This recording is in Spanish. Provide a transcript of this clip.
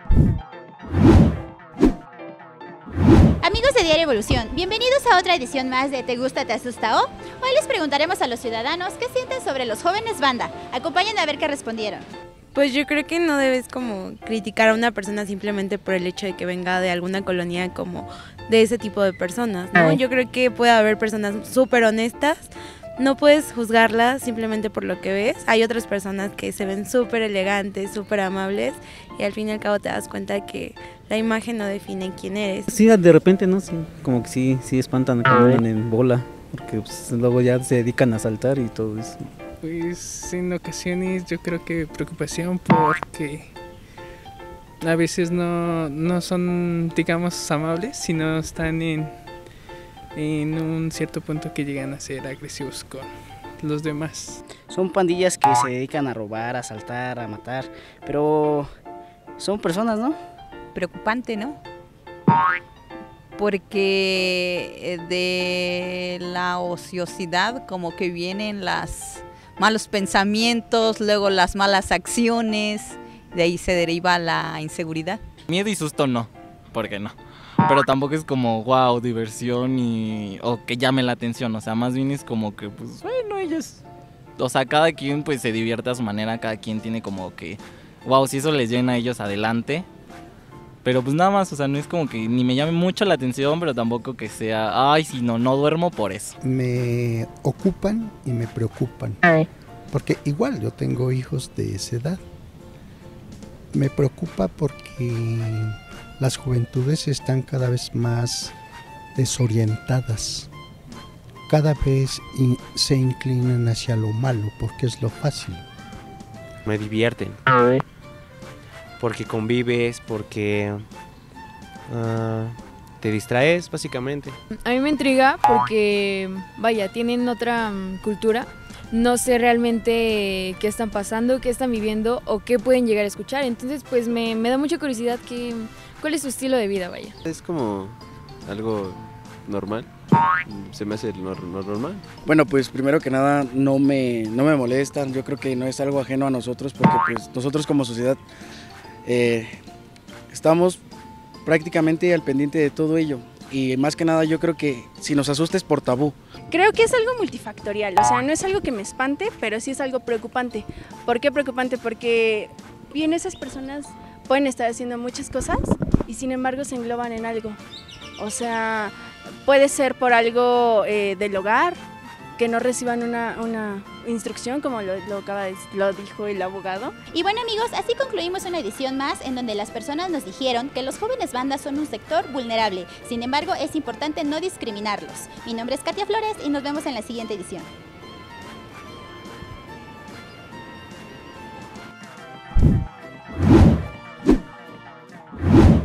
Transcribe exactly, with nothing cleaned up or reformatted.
Amigos de Diario Evolución, bienvenidos a otra edición más de ¿Te gusta, te asusta o? Hoy les preguntaremos a los ciudadanos qué sienten sobre los jóvenes banda. Acompáñenme a ver qué respondieron. Pues yo creo que no debes como criticar a una persona simplemente por el hecho de que venga de alguna colonia como de ese tipo de personas, ¿no? Yo creo que puede haber personas súper honestas, no puedes juzgarlas simplemente por lo que ves. Hay otras personas que se ven súper elegantes, súper amables y al fin y al cabo te das cuenta que la imagen no define quién eres. Sí, de repente, ¿no? Sí, como que sí, sí espantan cuando andan en bola, porque pues, luego ya se dedican a saltar y todo eso. Pues en ocasiones yo creo que preocupación porque a veces no, no son, digamos, amables, sino están en, en un cierto punto que llegan a ser agresivos con los demás. Son pandillas que se dedican a robar, a asaltar, a matar, pero son personas, ¿no? Preocupante, ¿no? Porque de la ociosidad como que vienen las malos pensamientos, luego las malas acciones, de ahí se deriva la inseguridad. Miedo y susto no, porque no. Pero tampoco es como wow, diversión y o que llame la atención, o sea, más bien es como que pues bueno, ellos, o sea, cada quien pues se divierte a su manera, cada quien tiene como que wow, si eso les llena a ellos adelante. Pero pues nada más, o sea, no es como que ni me llame mucho la atención, pero tampoco que sea, ay, si no, no duermo por eso. Me ocupan y me preocupan, porque igual yo tengo hijos de esa edad. Me preocupa porque las juventudes están cada vez más desorientadas, cada vez in- se inclinan hacia lo malo, porque es lo fácil. Me divierten. Porque convives, porque uh, te distraes básicamente. A mí me intriga porque, vaya, tienen otra um, cultura. No sé realmente qué están pasando, qué están viviendo o qué pueden llegar a escuchar. Entonces, pues me, me da mucha curiosidad que, cuál es su estilo de vida, vaya. Es como algo normal. Se me hace no, no normal. Bueno, pues primero que nada no me, no me molestan. Yo creo que no es algo ajeno a nosotros porque pues nosotros como sociedad Eh, estamos prácticamente al pendiente de todo ello y más que nada yo creo que si nos asusta es por tabú. Creo que es algo multifactorial, o sea, no es algo que me espante, pero sí es algo preocupante. ¿Por qué preocupante? Porque bien esas personas pueden estar haciendo muchas cosas y sin embargo se engloban en algo. O sea, puede ser por algo eh, del hogar, que no reciban una, una instrucción como lo, lo, acaba de, lo dijo el abogado. Y bueno amigos, así concluimos una edición más en donde las personas nos dijeron que los jóvenes bandas son un sector vulnerable. Sin embargo, es importante no discriminarlos. Mi nombre es Katia Flores y nos vemos en la siguiente edición.